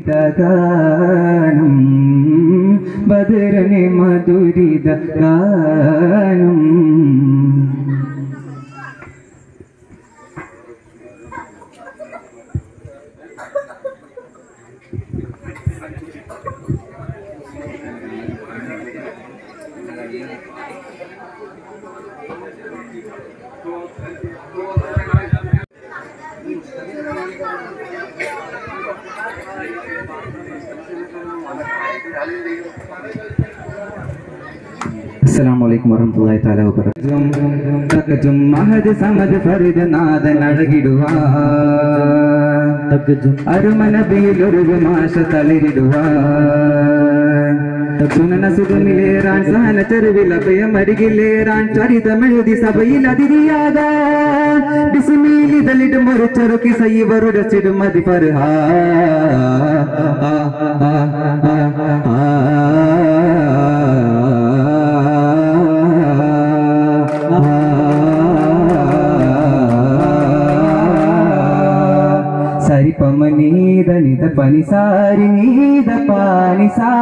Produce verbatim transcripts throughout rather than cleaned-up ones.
ഗാനം ബദരനെ മധുരിത ഗാനം Assalamualaikum warahmatullahi taala wabarakatuh. Takjum mahad samad farj nadan alagiduva takjum arumana bilurgu masha taliriduva sunana sudamileran sahana charvila paya marigileran charita meludi sabayil adiriyaga bismilli dalid morucharuki sayyivaruda sidumadi farha sari pamanida nida panisari nida panisa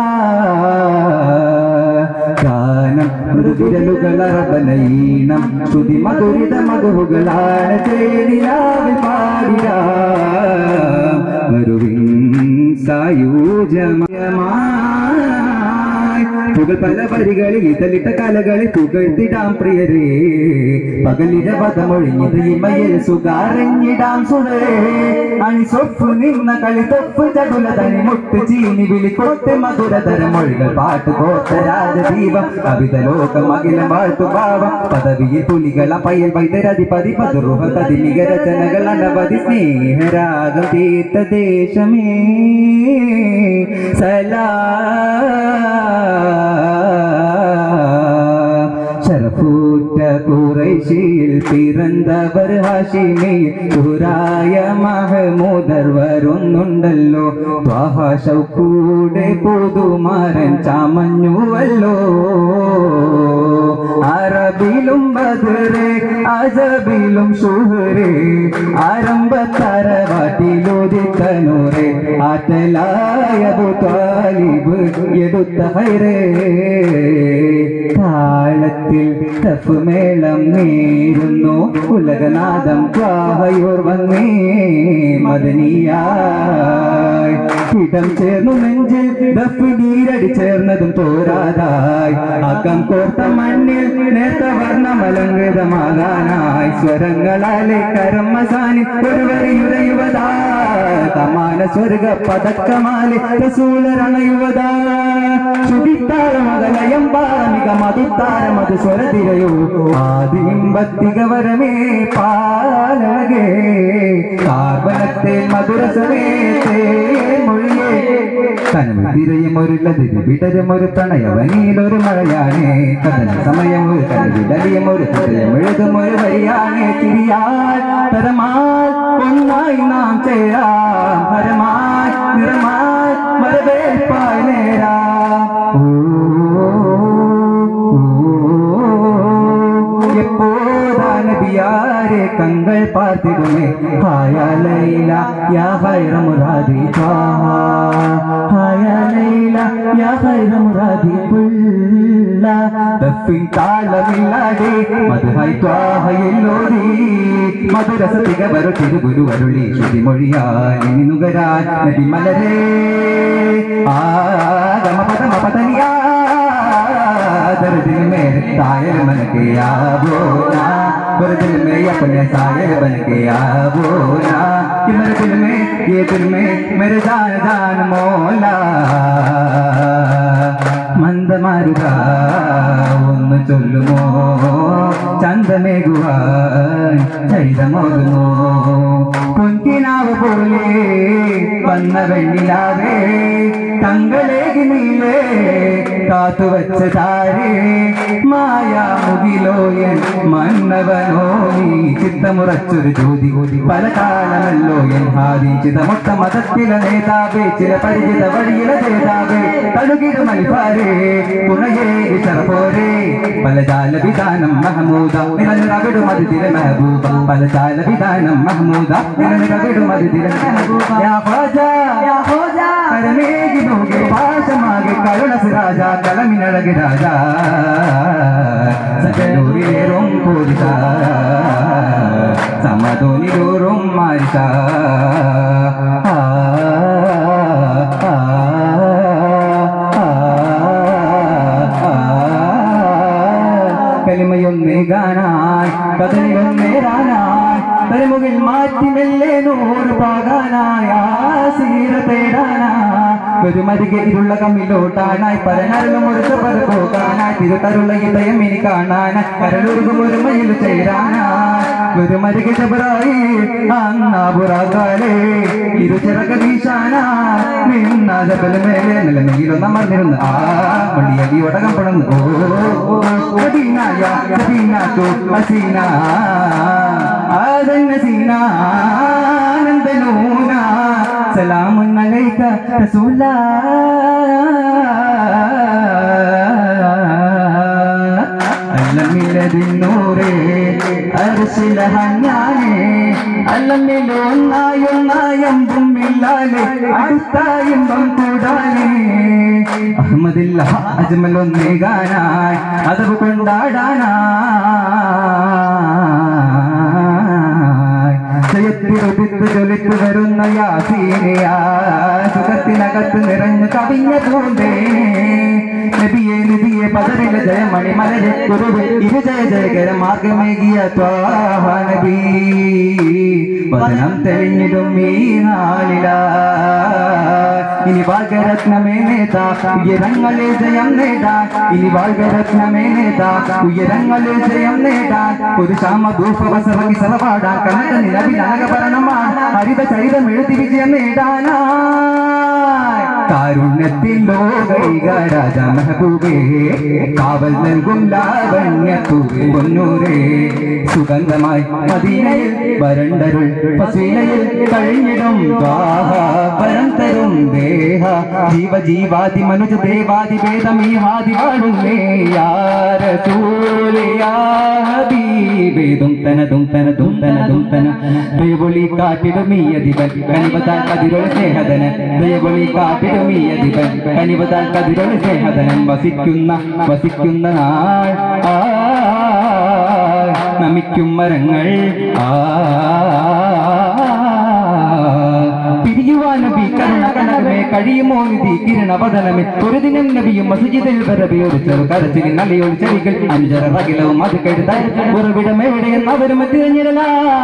ganam mrudilalugala rabanainam sudi madurida maguhugalana chedilave paadida maruvin sayujamaya പുകൾ പല വരികളിൽ ഇതളിട്ട കലകളെ പുകഴ്ത്തിടാം പ്രിയരേ പകലിര പദമൊഴിഞ്ഞത് ഇമയിൽ സുകാരഞ്ഞിടാം സുരേ അണി സൊപ്പ് നിന്ന കളി തൊപ്പ് ചടുല തനി മുട്ട് ചീനി വിളിക്കൊട്ട് മധുരതര മൊഴികൾ പാട്ട് കോട്ട രാജദീപം കവിത ലോകം അഖിലം വാഴ്ത്തു ഭാവം പദവിയിൽ പുലികൾ പയ്യൽ വൈദ്യരധിപതി പതുറുഹ കതിമിക രചനകൾ അനവധി സ്നേഹരാഗം തീർത്ത ദേശമേ സലാ ശരഫൂറ്റ ഖുറൈശിയിൽ പിറന്നവർ ഹാഷിമി സുഹറായ മഹമൂദർ വരുന്നുണ്ടല്ലോ ത്വാഹ ശൗക്കൂടെ പുതുമാരൻ ചാമഞ്ഞുവല്ലോ അറബിലും ബദറേ അജബിലും ശുഹറേ ആരംഭത്തറവാട്ടിലുദിത്തനൂറേ ആറ്റലായ അബൂ ത്വാലിബ് എടുത്ത ഹൈറേ താളത്തിൽ തഫ് മേളം നേരുന്നു ഉലകനാദം ത്വാഹയോർ വന്നേ മദനിയായി ഇടം ചേർന്നു നെഞ്ചിൽ ദഫ് നീരടി ചേർന്നതും തോരാതായി അകം കോർത്ത മണ്ണിൽ നേർത്ത വർണ്ണമലങ്കൃതമാകാനായി സ്വരങ്ങളാലെ കരമസാനി ഒരു വരിയുരയുവതാ തമാന സ്വർഗ പതക്കമാലെ റസൂലരണയുവതാ ശുഭിത്താരമകലയം പാമിക മധുത്താര മധു സ്വരതിരയോ ആദിമ്പത്തികവരമേ പാലകേ കാർബനത്തെ മധുരസമേ മൊഴിയേ കനവിതിരയും ഒരുള്ളതിന് വിടരും ഒരു പ്രണയവനിയിലൊരു മഴയാണേ കഥന സമയം ഒരു കനവിടലിയും ഒരു ഹൃദയം എഴുതും ഒരു വരിയാണേ തിരിയാൽ തരമായി ഒന്നായി നാം ചേരാം ഹരമായി നിറമായി മരവേൽപ്പായി നേരാ எப்போதா நபியாரே கண்கள் பார்த்திடுமே ஹாயா லைலா யா ஹைர முராதி த்வாஹா ஹாயா லைலா யா ஹைர முராதி புல்லா ദഫിൻ താളമില്ലാതെ മധുഹായി ത്വാഹയെല്ലോടി മധുരസതിക വരു തിരുഗുരു വരുളി ശ്രുതിമൊഴിയാൽ ഇനി നുകരാൻ നബി മലരേ ആഗമ പദമ പതനിയാ दर्द में सायल बन के आवो ना पर दिल में अपने सायल बन के आवो ना कि मेरे दिल में ये दिल में मेरे जान जान मौला मंद मारुगा ഒന്ന് ചൊല്ലുമോ ചന്ദമേകുവാൻ ചൈതമോകുമോ പൊൻകിനാവ് പോലെ വന്ന വെണ്ണിലാവേ തങ്ങളേകി നീലേ കാത്തുവച്ച താരേ മായാമുകിലോയൻ മന്നവനോ നീ ചിത്തമുറച്ചൊരു ജ്യോതി പല കാലമല്ലോ എൻ ഹാദി ചിതമൊട്ട മതത്തിലെ നേതാവേ ചില പരിചിത വഴിയിലെ നേതാവേ തഴുകിടും അൽഫാരേ പുണയേ ഇഷറപോരേ പല ജാല വിധാനം മഹമൂദ നിലനിറവിടും അതിഥിലെ മെഹബൂബ പല ജാല വിധാനം മഹമൂദ നിലനിറവിടും അതിഥിലെ മെഹബൂബ യാ ഖാജ യാ ഖാജ കരുണ സിരാജ കലമിനഴകി രാജ സകലൂരിലേറും പൂരിത സമതോനിലൂറും മാരിത കലിമയൊന്നേ ഗാനായി കഥനയൊന്നേ റാനായി തലമുകിൽ മാറ്റി മെല്ലെ നൂറ് പാകാനായി ആസീര തേടാനായി വെറുമരികെ ഇരുള്ള കമ്മിലോട്ടാനായി പരനരലും ഒരു പറപ്പോകാനായി തിരുത്തരുള്ള ഇതയം ഇനി കാണാനായി കരലൊരുകും ഒരു മയിൽ ചേരാനായി വെറുമരികെ ജബറായി അന്നാപുറാകാലേ ഇരുചിറക വീശാനായി നിന്ന ജബലമേലെ നിലമയിലൊന്നമർന്നിരുന്നു ആ വള്ളിയടി ഒടകം പടന്നു ഓ മദീനയ മദീനത്തു ഹസീന ആദൻ ഹസീന ആനന്ദനൂന സലാമുൻ അലൈക റസൂലാ അല്ലമില്ലദിന്നൂരേ അർശിലഹന്നാനേ അല്ലമിലൊന്നായൊന്നായമ്പും ഇല്ലാലേ അടുത്തായിമ്പം കൂടാനേ അഹമ്മദില്ല അജ്മലൊന്നേ ഗാനായി അതവ് കൊണ്ടാടാനായി ജയത്തിരുതിത്ത് ജ്വലിത്ത് വരുന്ന യാസീനയാ സുഖത്തിനകത്ത് നിറഞ്ഞു കവിഞ്ഞ പൂന്തേ നബിയെ നിധിയെ പദരില ജയമണി മലരെ കുറുവ് ഇരു ജയ ജയകര മാർഗമേകിയ ത്വാഹ നബി വദനം തെളിഞ്ഞിടും ഈ നാളില ഇനി ഭാഗ്യരത്നമേ നേതാ ഉയരങ്ങളിൽ ജയം നേടാൻ ഇനി ഭാഗ്യരത്നമേ നേതാ ഉയരങ്ങളിൽ ജയം നേടാൻ ഒരു ശ്യാമധൂപവസവി സറപാടാൻ കനക നിലവിലകഭരണമാണ് ഹരിത ചരിതം എഴുതി വിജയം നേടാനായി കാരുണ്യത്തിൽ ലോകൈക രാജ മെഹബൂബേ കാവൽ നൽകും ലാവണ്യത്തൂവേ പൊന്നൂരേ സുഗന്ധമായി മദീനയിൽ വരണ്ടരുൾ പസീനയിൽ കഴിഞ്ഞിടും ദ്വാഹ വരം തരും ദേഹ ജീവ ജീവാദി മനുജ ദേവാദി വേദമീ ഹാദി വാഴുന്നേ യാ റസൂലേ യാ ഹബീബേ ദും തന ദും തന ദും തന ദും തന ദയവൊളി കാട്ടിടും ഈ അധിപൻ കനിവതാൽ കതിരൊളി സ്നേഹധന ദയവൊളി കാട്ടിടും ഈ അധിപൻ കനിവതാൽ കതിരൊളി സ്നേഹധനൻ വസിക്കുന്ന വസിക്കുന്ന നാൾ ആ നമിക്കും മരങ്ങൾ ആ പിരിയുവാൻ നബി കരുണ കനകമേ കഴിയുമോ നിധി കിരണവദനമേ ഒരു ദിനം നബിയും മസ്ജിദിൽ വരവേ ഒരു ചെറു കരച്ചിലിൽ നലയൊരു ചെടികൾ അഞ്ചര റകിലവും അത് കരുതാൻ ഉറവിടം എവിടെയെന്ന് അവരും തിരഞ്ഞിടല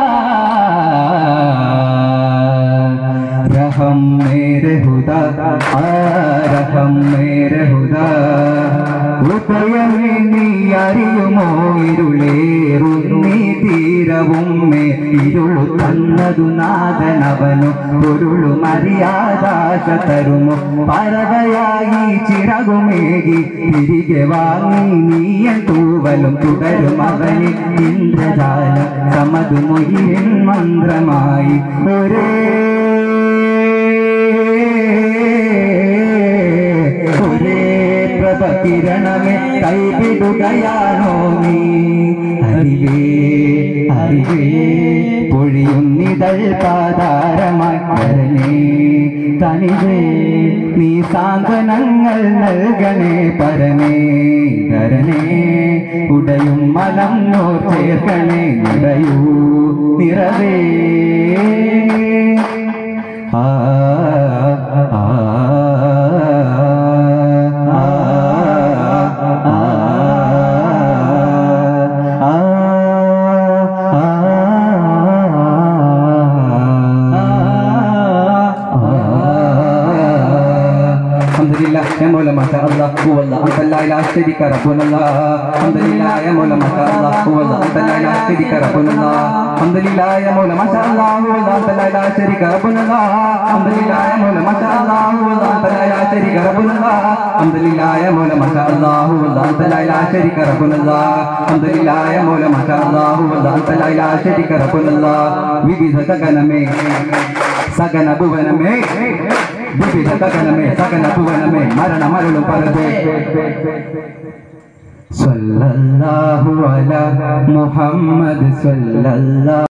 रहम मेरे खुदा रहम मेरे खुदा ഉദയമേ നീ അറിയുമോ ഇരുളേറുന്നീ തീരവും മേ ഇരുളു തന്നതു നാഥനവനു പൊരുളു മര്യാദാശ തരുമോ പറവയായി ചിറകുമേകി തിരികെ വാങ്ങി നീയൻ തൂവലും തുടരും അവന് ഇന്ദ്രജാലം സമതു മൊഴിയിൻ മന്ത്രമായി ഒരേ കിരണമേ കൈവിടുകയാണോ നീ അറിവേ അറിവേ പൊഴിയുന്നിതൾ പാതാരമായി വരണേ കനിവേ നീ സാന്ത്വനങ്ങൾ നൽകണേ പരനേ ധരണേ ഉടയും മനം നോർ ചേർക്കണേ നിറയൂ നിറവേ ആ ആ يا مولا ما شاء الله هو الله أنت لا إله شريك ربنا الله الحمد لله يا مولا ما شاء الله هو الله أنت لا إله شريك ربنا الله الحمد لله يا مولا ما شاء الله هو الله أنت لا إله شريك ربنا الله الحمد لله يا مولا ما شاء الله هو الله أنت لا إله شريك ربنا الله الحمد لله يا مولا ما شاء الله هو الله أنت لا إله شريك ربنا الله الحمد لله يا مولا ما شاء الله هو الله أنت لا إله شريك ربنا الله വിവിധ സകലമേ സകല ഭുവനമേ വിവിധ സകലമേ സകല ഭുവനമേ മരണ മരുളും പരതേ സല്ലല്ലാഹു അലാ മുഹമ്മദ് സല്ലല്ലാഹു